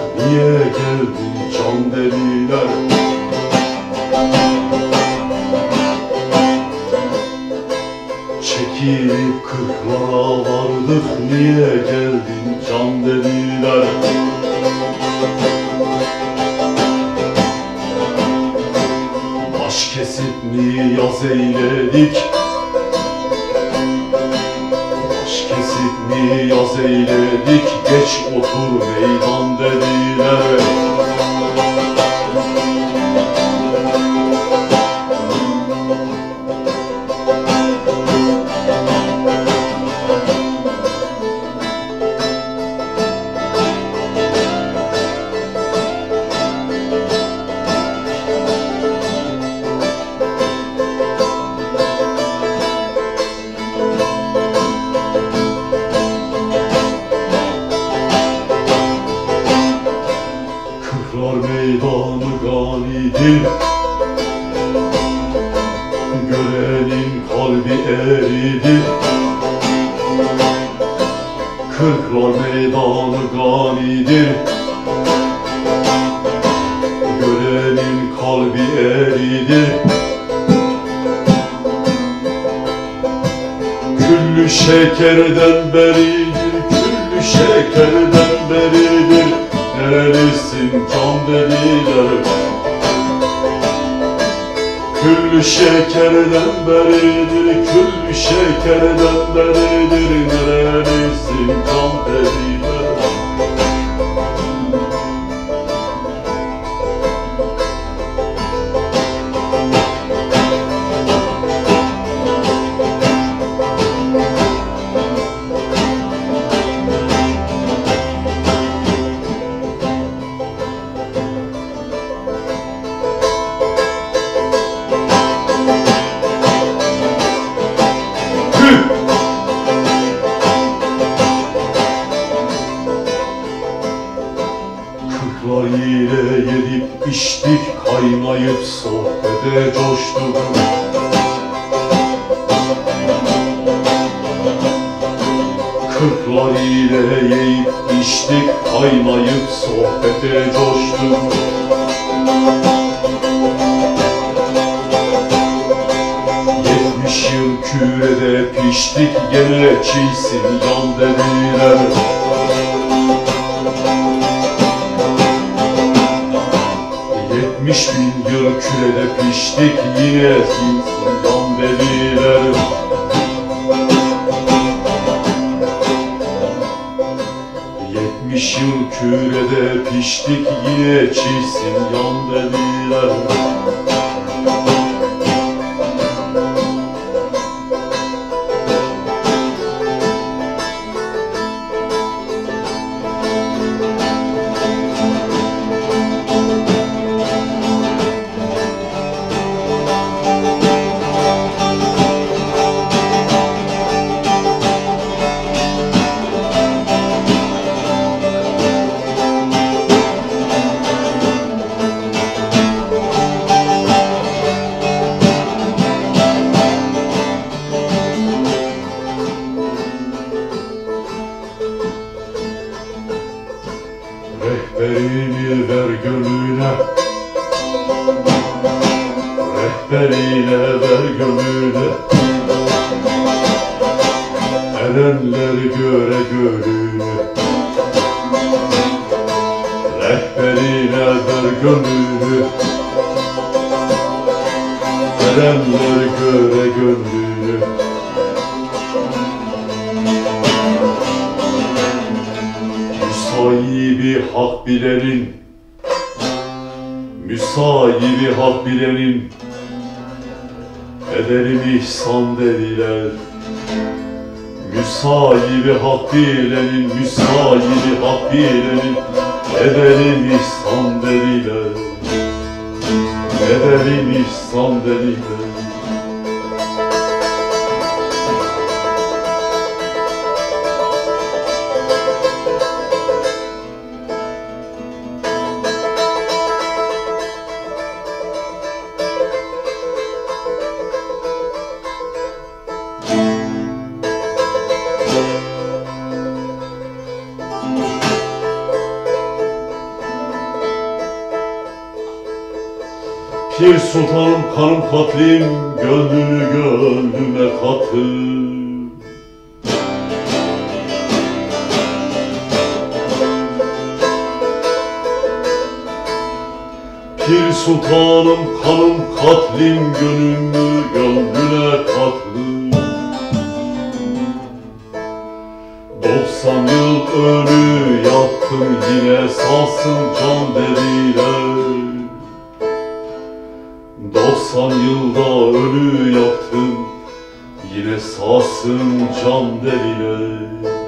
niye geldin can deliler? Çekilip kırklara vardık, niye geldin can deliler? Baş kesip mi yaz eyledik? Baş kesip mi yaz eyledik? Geç otur meydan dediler. Kırklar meydanı ganidir, görenin kalbi eridir. Kırklar meydanı ganidir, görenin kalbi eridir. Küllü şekerden beridir, küllü şekerden beridir. Nerelisin can dediler? Küllü şekerden beridir, küllü şekerden beridir. Nerelisin can dediler? Kırklar ile yedip içtik, kaynayıp sohbete coştuk. Kırklar ile yiyip içtik, kaynayıp sohbete coştuk. Yıl kürede piştik, gene çiğsin yan dediler. 70.000 yıl kürede piştik, yine çiğsin yan dediler. Yıl kürede piştik, yine çiğsin yan dediler. Rehberini ver gönlüne, rehberine ver gönlüne. Erenler göre gönlüne, rehberine ver gönlüne. Erenler göre gönlüne. Müsahibi hak bilenin, müsahibi hak bilenin, edelim ihsan dediler. Müsahibi hak bilenin, müsahibi hak bilenin, edelim ihsan dediler. Edelim ihsan dediler. Pir sultanım kanım katlim, gönlünü gönlüme katır. Pir sultanım kanım katlim, gönlümü gönlüne katır. 90 yıl ölü yattım, yine sağsın can dediler. 90 yılda ölü yattım, yine sağsın can dediler.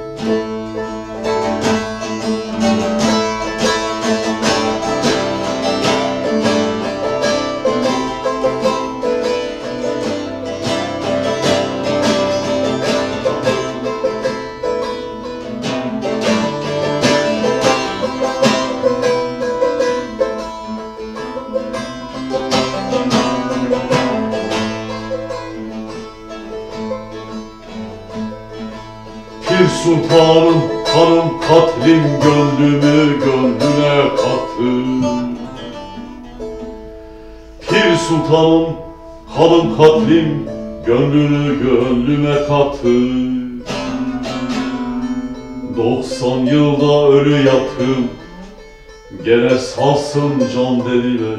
Pir sultanım kanım katlim, gönlümü gönlüne katır. Pir sultanım kanım katlim, gönlünü gönlüme katır. 90 yılda ölü yattım, gene sağsın can dediler.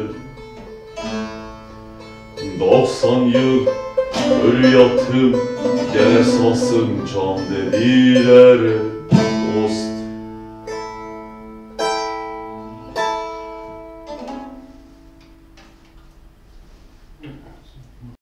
90 yıl ölü yattım, gene sağsın can dediler. Dost